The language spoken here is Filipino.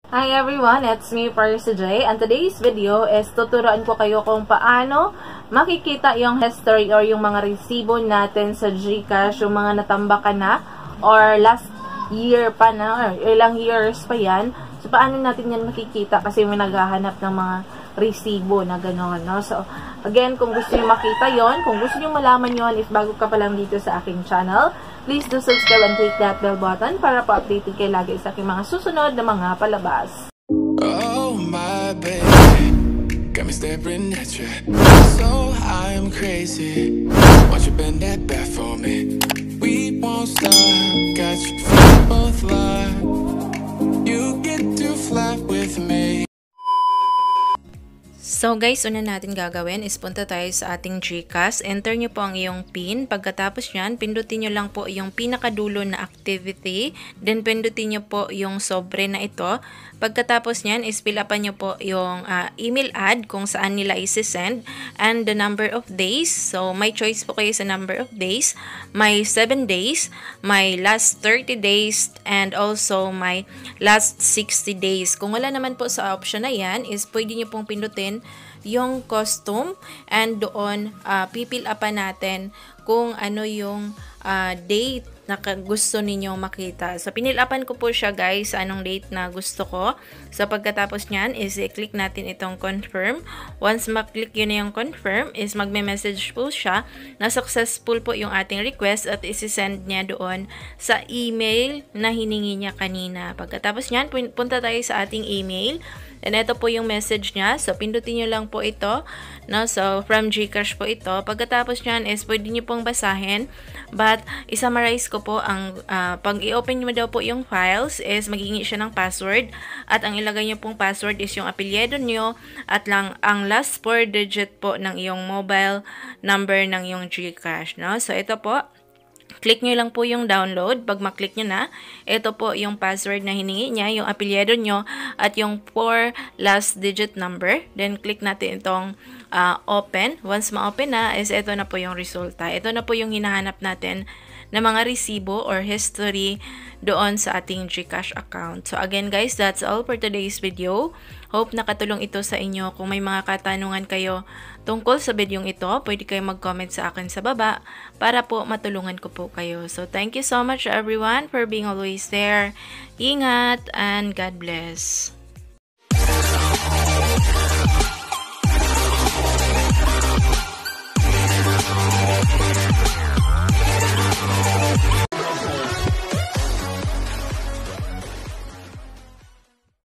Hi everyone, it's me, J, and today's video is tuturuan ko kayo kung paano makikita yung history or yung mga resibo natin sa Gcash, yung mga natambakan na or last year pa na or ilang years pa yan. So, paano natin yan makikita kasi may naghahanap ng mga resibo na gano'n, no? So, again, kung gusto nyo makita yon, kung gusto nyo malaman yon, if bago ka pa lang dito sa aking channel, please do subscribe and click that bell button para pa-update kayo lagi sa aking mga susunod na mga palabas. Oh my baby, got me staring at you, so I'm crazy. Won't you bend that back for me? We won't stop, got you feeling both live. You get to fly with me. So guys, una natin gagawin is punta tayo sa ating Gcash. Enter nyo po ang iyong PIN. Pagkatapos nyan, pindutin nyo lang po yung pinakadulo na activity. Then pindutin nyo po yung sobre na ito. Pagkatapos nyan is fill upan nyo po yung email ad kung saan nila isi-send and the number of days. So may choice po kayo sa number of days. May 7 days, may last 30 days, and also may last 60 days. Kung wala naman po sa option na yan, is pwede nyo pong pindutin yung costume and doon pipil upan natin kung ano yung date na gusto ninyong makita. So, pinilapan ko po siya guys sa anong date na gusto ko. So, pagkatapos nyan is i-click natin itong confirm. Once maklik yun na yung confirm is magme-message po siya na successful po yung ating request at isi-send niya doon sa email na hiningi niya kanina. Pagkatapos nyan, punta tayo sa ating email. And ito po yung message niya. So, pindutin nyo lang po ito. No? So, from Gcash po ito. Pagkatapos nyan is pwede nyo pong basahin. But, isummarize ko po ang pag i-open nyo daw po yung files is magiging siya ng password. At ang ilagay nyo pong password is yung apelyido nyo at lang ang last 4 digit po ng iyong mobile number ng iyong Gcash. No? So, ito po. Click nyo lang po yung download. Pag maklik nyo na, ito po yung password na hiningi niya, yung apelyido nyo, at yung 4 last digit number. Then, click natin itong open. Once ma-open na, is ito na po yung resulta. Ito na po yung hinahanap natin na mga resibo or history doon sa ating Gcash account. So again guys, that's all for today's video. Hope nakatulong ito sa inyo. Kung may mga katanungan kayo tungkol sa video ito, pwede kayo mag-comment sa akin sa baba para po matulungan ko po kayo. So thank you so much everyone for being always there. Ingat and God bless.